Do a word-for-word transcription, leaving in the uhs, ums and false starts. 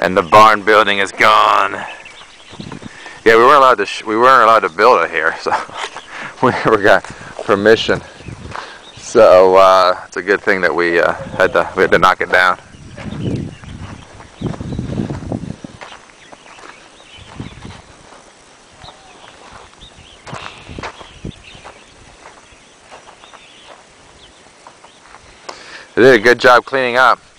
And the barn building is gone. Yeah, we weren't allowed to. Sh we weren't allowed to build it here, so we never got permission. So uh, it's a good thing that we uh, had to we had to knock it down. They did a good job cleaning up.